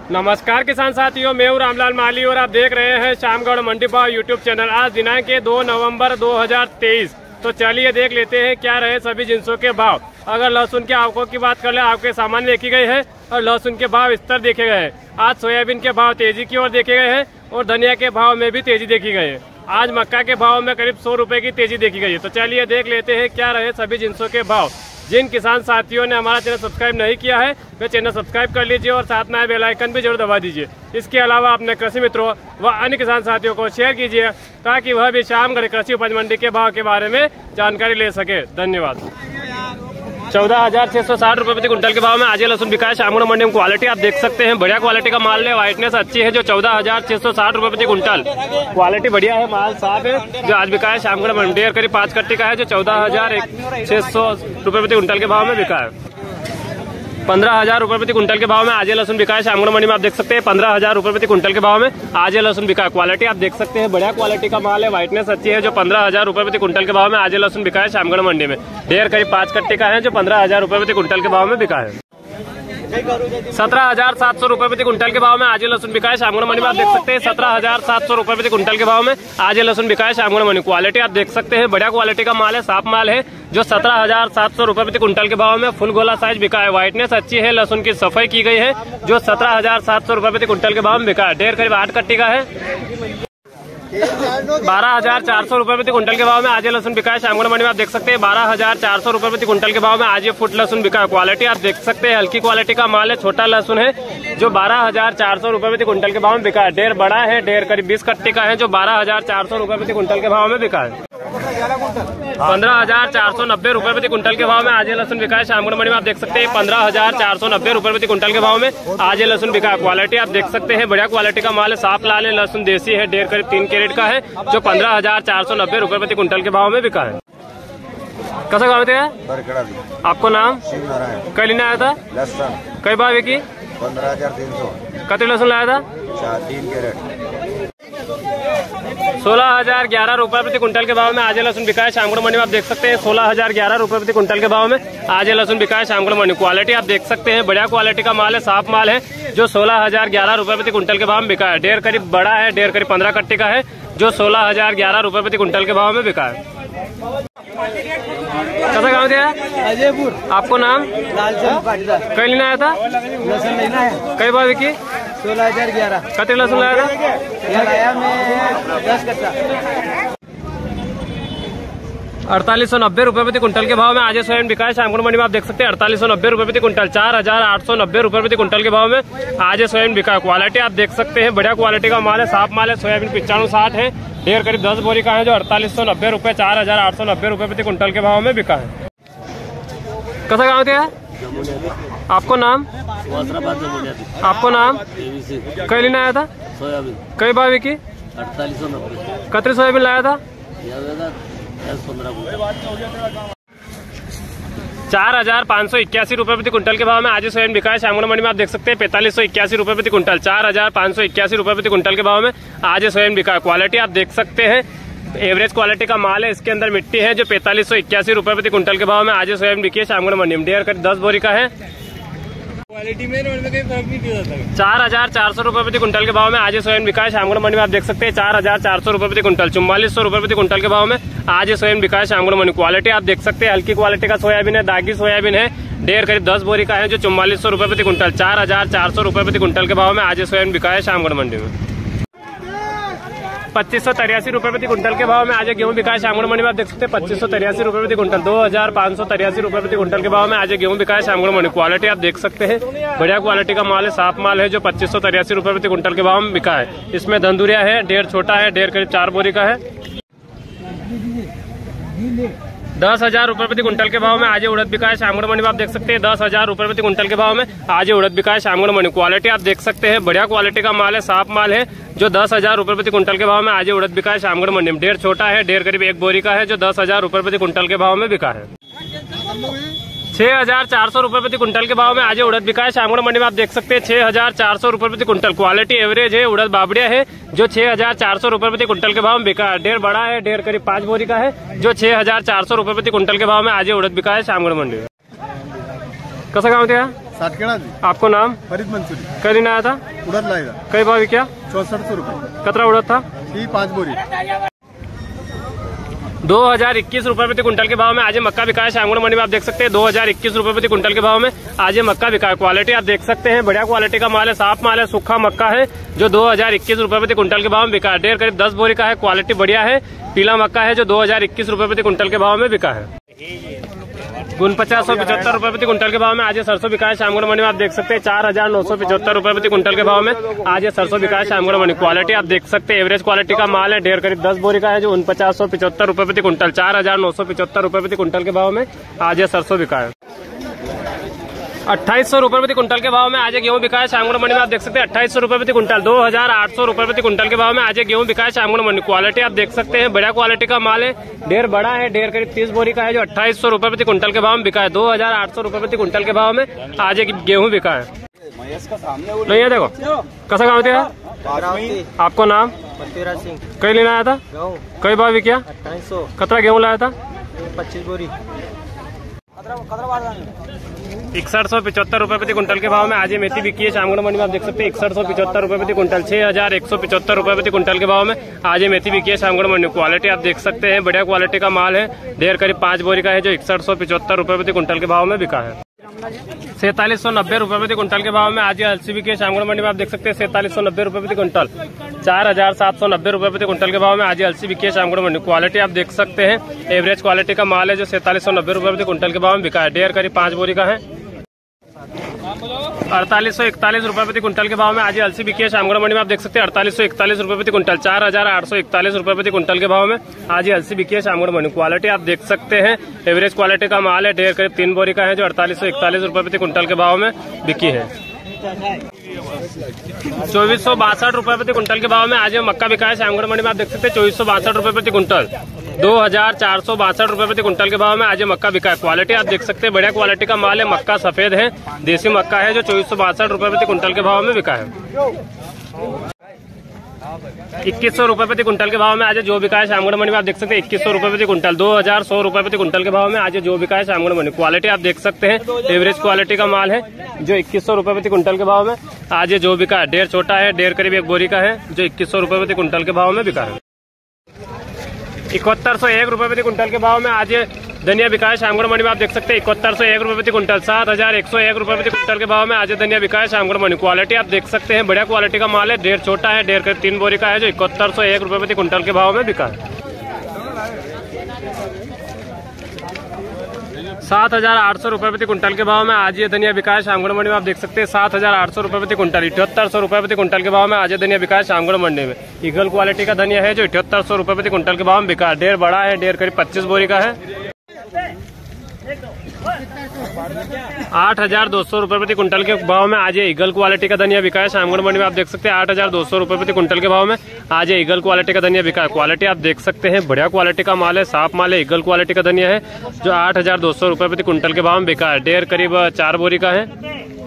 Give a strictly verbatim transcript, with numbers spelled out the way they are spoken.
नमस्कार किसान साथियों, मैं हूं रामलाल माली और आप देख रहे हैं श्यामगढ़ मंडी भाव यूट्यूब चैनल। आज दिनांक है दो नवंबर दो हज़ार तेईस। तो चलिए देख लेते हैं क्या रहे सभी जिंसों के भाव। अगर लहसुन के आवकों की बात कर ले, आपके सामान देखी गई है और लहसुन के भाव स्तर देखे गए हैं। आज सोयाबीन के भाव तेजी की ओर देखे गए हैं और धनिया के भाव में भी तेजी देखी गई है। आज मक्का के भाव में करीब सौ रुपए की तेजी देखी गई है। तो चलिए देख लेते हैं क्या रहे सभी जिंसों के भाव। जिन किसान साथियों ने हमारा चैनल सब्सक्राइब नहीं किया है वे चैनल सब्सक्राइब कर लीजिए और साथ में बेल आइकन भी जरूर दबा दीजिए। इसके अलावा अपने कृषि मित्रों व अन्य किसान साथियों को शेयर कीजिए ताकि वह भी श्यामगढ़ कृषि उपज मंडी के भाव के बारे में जानकारी ले सके। धन्यवाद। चौदह हजार छह सौ साठ रुपए प्रति कुंटल के भाव में आज लहसुन बिका है श्यामगढ़ मंडी में। क्वालिटी आप देख सकते हैं, बढ़िया क्वालिटी का माल है, व्हाइटनेस अच्छी है। जो चौदह हजार छह सौ साठ रुपए प्रति कुंटल क्वालिटी बढ़िया है, माल साफ है। जो आज बिका है श्यामगढ़ मंडी करीब पाँच कट्टी का है, जो चौदह हजार छह सौ रुपए प्रति कुंटल के भाव में बिका है। पंद्रह हजार रुपए प्रति कुंटल के भाव में आज लहसुन बिका है श्यामगढ़ मंडी में। आप देख सकते हैं पंद्रह हजार रुपए प्रति कुंटल के भाव में आज लहसुन बिका है। क्वालिटी आप देख सकते हैं, बढ़िया क्वालिटी का माल है, व्हाइटनेस अच्छी है। जो पंद्रह हजार रुपए प्रति कुंटल के भाव में आज लहसुन बिका है श्यामगढ़ मंडी में। ढेर करीब पाँच कट्टे का है, जो पंद्रह हजार रुपए प्रति कुंटल के भाव में बिका है। सत्रह हजार सात सौ रुपए प्रति कुंटल के भाव में आज लहसुन बिका है श्यामगढ़ मंडी में। आप देख सकते हैं सत्रह हजार सात सौ रुपए प्रति कुंटल के भाव में आज लहसुन बिका है श्यामगढ़ मंडी। क्वालिटी आप देख सकते हैं, बढ़िया क्वालिटी का माल है, साफ माल है। जो सत्रह हजार सात सौ रुपए प्रति कुंटल के भाव में फुल गोला साइज बिका है, व्हाइटनेस अच्छी है, लहसुन की सफाई की गई है। जो सत्रह हजार सात सौ रुपए प्रति कुंटल के भाव में बिका है। ढेर करीब आठ कट्टी का है। बारह हजार चार सौ रुपए प्रति कुंटल के भाव में आज लहसुन बिका है श्यामगढ़ मंडी में। आप देख सकते हैं बारह हजार चार सौ रुपए प्रति कुंटल के भाव में आज ये फुट लहसुन बिका है। क्वालिटी आप देख सकते हैं, हल्की क्वालिटी का माल है, छोटा लहसुन है। जो बारह हजार चार सौ रुपए प्रति कुंटल के भाव में बिका है। ढेर बड़ा है, ढेर करीब बीस कट्टे का है, जो बारह हजार चार सौ रुपए प्रति कुंटल के भाव में बिका है। पंद्रह हजार चार सौ नब्बे रुपए प्रति कुंटल के भाव में आज लहसुन बिका है श्यामगढ़ मंडी में। आप देख सकते हैं पंद्रह हजार चार सौ नब्बे रुपए प्रति कुंटल के भाव में आज लहसुन बिका है। क्वालिटी आप देख सकते हैं, बढ़िया क्वालिटी का माल है, साफ लाल है, लहसुन देसी है, ढेर करीब तीन कैरेट का है। जो पंद्रह हजार चार सौ नब्बे रुपए प्रति कुंटल के भाव में बिका है। कैसा गाँव थे आपको नाम कल लेना आया था? कई भाव की? पंद्रह हजार तीन सौ। कतरी लहसुन लाया था? तीन कैरेट। सोलह हजार ग्यारह रुपए प्रति कुंटल के भाव में आज लहसुन बिका है श्यामगढ़ मंडी में। आप देख सकते हैं सोलह हजार ग्यारह रुपए प्रति कुंटल के भाव में आज लहसुन बिका है श्यामगढ़ मंडी। क्वालिटी आप देख सकते हैं, बढ़िया क्वालिटी का माल है, साफ माल है। जो सोलह हजार ग्यारह रुपए प्रति कुंटल के भाव में बिका है। ढेर करीब बड़ा है, ढेर करीब पंद्रह कट्टे का है। जो सोलह हजार ग्यारह रुपए प्रति कुंटल के भाव में बिका है। कैसा गाँव दिया? अजयपुर। आपको नाम? कई लेना आया था? लहसुन लेना है। कई भाव की? सोलह हजार ग्यारह। कतरी लहसुन लाया था? लाया मैं दस कट्टा। अड़तालीस सौ नब्बे रुपए प्रति कुंटल के भाव में आज सोयाबीन बिका है श्यामगढ़ मंडी में। आप देख सकते हैं अड़तालीस सौ नब्बे रुपए प्रति कुंटल। चार हजार आठ सौ नब्बे रुपए प्रति कुंटल के भाव में आज सोयाबीन बिका है। क्वालिटी आप देख सकते हैं, बढ़िया क्वालिटी का माल है, साफ माल है। सोयाबीन पिचानवे साठ है, ढेर करीब दस बोरी का है। जो अड़तालीस सौ नब्बे रुपए चार हजार आठ सौ नब्बे रुपए प्रति कुंटल के भाव में बिका है। कैसा गाँव थे? आपको नाम? आपको नाम? कई लेना आया था? सोयाबीन। कई भाव की? अड़तालीस सौ नब्बे। कतरी सोयाबीन लाया था? चार हजार पाँच सौ इक्यासी रुपए प्रति कुंटल के भाव में आज सोयाबीन बिका है श्यामगढ़ मंडी में। आप देख सकते हैं पैंतालीस सौ इक्यासी रुपए प्रति कुंटल। चार हजार पाँच सौ इक्यासी रुपए प्रति कुंटल के भाव में आज सोयाबीन बिका है। क्वालिटी आप देख सकते हैं, एवरेज क्वालिटी का माल है, इसके अंदर मिट्टी है। जो पैंतालीस सौ इक्यासी रुपए प्रति कुंटल के भाव में आज सोयाबीन बिकी है श्यामगढ़ मंडी में। ढेर करीब दस बोरी का है। क्वालिटी में कोई फर्क नहीं पड़ता। चार हजार चार सौ रुपए प्रति कुंटल के भाव में आज सोयाबीन बिका है श्यामगढ़ मंडी में। आप देख सकते हैं चार हजार चार सौ रुपए प्रति कुंटल। चौवालीस सौ रुपए प्रति कुंटल के भाव में आज सोयाबीन बिका है श्यामगढ़ मंडी। क्वालिटी आप देख सकते हैं, हल्की क्वालिटी का सोयाबीन है, दागी सोयाबीन है, ढेर करीब दस बोरी का है। जो चौवालीस सौ रुपए प्रति कुंटल। चार हजार चार सौ रुपए प्रति कुंटल के भाव में आज सोयाबीन बिका है श्यामगढ़ मंडी में। पच्चीस सौ तिरासी रुपए प्रति कुंटल के भाव में आज गेहूं बिका है श्यामगढ़ मंडी में। आप देख सकते हैं पच्चीस सौ तिरासी रुपए प्रति कुंटल। दो हजार पाँच सौ तिरासी रुपए प्रति कुंटल के भाव में आज गेहूं बिका है श्यामगढ़ मंडी। क्वालिटी आप देख सकते हैं, बढ़िया क्वालिटी का माल है, साफ माल है। जो पच्चीस सौ तिरासी रुपए प्रति कुंटल के भाव में बिका है। इसमें धंधुरिया है, ढेर छोटा है, ढेर करीब चार बोरी का है। दस हजार रुपए प्रति कुंटल के भाव में आज उड़द बिका है श्यामगढ़ मंडी में। आप देख सकते हैं दस हजार रुपए प्रति कुंटल के भाव में आज उड़द बिका है श्यामगढ़ मंडी। क्वालिटी आप देख सकते हैं, बढ़िया क्वालिटी का माल है, साफ माल है। जो दस हजार रुपए प्रति कुंटल के भाव में आज उड़द बिका है श्यामगढ़ मंडी में। ढेर छोटा है, ढेर करीब एक बोरी का है। जो दस हजार रुपए प्रति कुंटल के भाव में बिका है। छह हजार चार सौ रुपए प्रति कुंटल के भाव में आज उड़द बिका है श्यामगढ़ मंडी में। आप देख सकते हैं छह हजार चार सौ रुपए प्रति कुंटल। क्वालिटी एवरेज है, उड़द बाबड़िया है। जो छह हजार चार सौ रुपए प्रति कुंटल के भाव में बिका है। ढेर बड़ा है, ढेर करीब पांच बोरी का है। जो छह हजार चार सौ रुपए प्रति कुंटल के भाव में आज उड़द बिका है श्यामगढ़ मंडी में। कैसा गाँव थे? सातखेड़ा जी। आपको नाम? फरीद मंसूरी। कई दिन आया था? उड़द लाएगा कई भाव क्या? चौसठ सौ रूपये। कतरा उड़द था? ये पाँच बोरी। दो हजार इक्कीस रूपये प्रति कुंटल के भाव में आज ये मक्का बिका है श्यामगढ़ मंडी में। आप देख सकते हैं दो हजार इक्कीस रूपये प्रति कुंटल के भाव में आज ये मक्का बिका है। क्वालिटी आप देख सकते हैं, बढ़िया क्वालिटी का माल है, साफ माल है, सूखा मक्का है जो दो हजार इक्कीस रूपये प्रति कुंटल के भाव में बिका है। डेढ़ करीब दस बोरी का है, क्वालिटी बढ़िया है, पीला मक्का है जो दो हजार इक्कीस रूपये प्रति कुंटल के भाव में बिका है। उनपचास सौ पिछहत्तर रूपये प्रति कुंटल के भाव में आज ये सरसों बिका है श्यामगढ़ मंडी में। आप देख सकते हैं चार हजार नौ सौ पिछहत्तर रूपये प्रति कुंटल के भाव में आज ये सरसों बिका है श्यामगढ़ मंडी। क्वालिटी आप देख सकते हैं, एवरेज क्वालिटी का माल है, ढेर करीब दस बोरी का है जो उनपचास सौ पिछहत्तर रूपये प्रति कुंटल, चार हजार नौ सौ पिछहत्तर रूपये प्रति कुंटल के भाव में आज ये सरसों बिका है। अट्ठाईस सौ रूपये प्रति कुंटल के भाव में आज गेहूं बिका है श्यामगढ़ मंडी में। आप देख सकते हैं अट्ठाईस सौ रूपये प्रति कुंटल, दो हजार आठ सौ रूपये प्रति कुंटल के भाव में आज गेहूं बिका है श्यामगढ़ मंडी। क्वालिटी आप देख सकते हैं, बढ़िया क्वालिटी का माल है, ढेर बड़ा है, ढेर करीब तीस बोरी का है जो अट्ठाईस सौ रूपये प्रति कुंटल के भाव में बिका है। दो हजार आठ सौ रूपये प्रति कुंटल के भाव में आज गेहूं बिका है। नहीं है देखो कैसा गाँव थे। आपको नाम? सिंह। कई लेना आया था? कई भाव बिका? अट्ठाईस सौ। कतरा गेहूं लाया था? पच्चीस बोरी। इकसठ सौ पिछहत्तर रूपये प्रति कुंटल के भाव में आज ये मेथी बिकी है श्यामगढ़ मंडी में। आप देख सकते हैं इकसठ सौ पिछहत्तर रूपये प्रति कुंटल, छह हजार एक सौ पिछहत्तर रूपये प्रति कुंटल के भाव में आज ये मेथी बिकी है श्यामगढ़ मंडी। क्वालिटी आप देख सकते हैं, बढ़िया क्वालिटी का माल है, ढेर करीब पाँच बोरी का है जो इकसठ सौ पिछहत्तर रूपये प्रति कुंटल के भाव में बिका है। सैंतालीस सौ नब्बे रूपये प्रति कुंटल के भाव में आज ये अलसी बिकी है श्यामगढ़ मंडी में। आप देख सकते हैं सैंतालीस सौ नब्बे रूपये प्रति कुंटल, चार हजार सात सौ नब्बे रूपये प्रति कुंटल के भाव में आज ये अलसी बिकी है श्यामगढ़ मंडी। क्वालिटी आप देख सकते हैं, एवरेज क्वालिटी का माल है जो सैंतालीस सौ नब्बे रूपये प्रति कुंटल के भाव में बिका है, ढेर करीब पाँच बोरी का है। अड़तालीस सौ इकतालीस रूपये प्रति कुंटल के भाव में आज ये अलसी बिकी है श्यामगढ़ मंडी में। आप देख सकते हैं अड़तालीस सौ इकतालीस रूपये प्रति कुंटल, चार हजार आठ सौ इकतालीस रूपये प्रति कुंटल के भाव में आज ये अलसी बिकी है श्यामगढ़ मंडी। क्वालिटी आप देख सकते हैं, एवरेज क्वालिटी का माल है, ढेर करीब तीन बोरी का है जो अड़तालीस सौ इकतालीस रूपये प्रति कुंटल के भाव में बिकी है। चौबीस सौ बासठ रूपये प्रति कुंटल के भाव में आज ये मक्का बिका है श्यामगढ़ मंडी में। आप देख सकते हैं चौबीस सौ बासठ रूपये प्रति कुंटल, दो हजार चार सौ बासठ रूपये प्रति कुंटल के भाव में आज ये मक्का बिका है। क्वालिटी आप देख सकते हैं, बढ़िया क्वालिटी का माल है, मक्का सफेद है, देसी मक्का है जो चौबीस सौ बासठ रूपये प्रति कुंटल के भाव में बिका है। इक्कीस सौ रूपये प्रति कुंटल के भाव में आज जो बिका है श्यामगढ़ मंडी में। आप देख सकते हैं इक्कीस सौ रूपये प्रति कुंटल, दो हजार सौ रूपये प्रति कुंटल के भाव में आज जो बिका है श्यामगढ़ मंडी। क्वालिटी आप देख सकते हैं, एवरेज क्वालिटी का माल है जो इक्कीस सौ रूपये प्रति कुंटल के भाव में आज जो बिका है। ढेर छोटा है, ढेर करीब एक बोरी का है जो इक्कीस सौ रूपये प्रति कुंटल के भाव में बिका है। इकहत्तर सौ एक रूपये प्रति कुंटल के भाव में आज धनिया बिका है श्यामगढ़ मंडी में। आप देख सकते हैं इकहत्तर सौ एक रूपये प्रति कुंटल, सात हजार एक सौ एक रूपये प्रति कुंटल के भाव में आज धनिया बिका है श्यामगढ़ मंडी। क्वालिटी आप देख सकते हैं, बढ़िया क्वालिटी का माल है, ढेर छोटा है, ढेर करीब तीन बोरी का है जो इकहत्तर सौ एक रूपये प्रति कुंटल के भाव में बिका है। सात हजार आठ सौ रूपये प्रति कुंटल के भाव में आज ये धनिया बिका है श्यामगढ़ मंडी में। आप देख सकते हैं सात हजार आठ सौ रूपये प्रति कुंटल, इठहत्तर सौ रूपये प्रति कुंटल के भाव में आज धनिया बिका है श्यामगढ़ मंडी में। ईगल क्वालिटी का धनिया है जो इठहत्तर सौ रूपये प्रति कुंटल के भाव में बिका है, ढेर बड़ा है, ढेर करीब पच्चीस बोरी का है। आठ हजार दो सौ रूपये प्रति कुंटल के भाव में आज ये ईगल क्वालिटी का धनिया बिका है श्यामगढ़ मंडी में। आप देख सकते हैं आठ हजार दो सौ रूपये प्रति कुंटल के भाव में आज ये ईगल क्वालिटी का धनिया बिका है। क्वालिटी आप देख सकते हैं, बढ़िया क्वालिटी का माल है, साफ माल है, ईगल क्वालिटी का धनिया है जो आठ हजार दो सौ रूपये प्रति कुंटल के भाव में बिका है, ढेर करीब चार बोरी का है।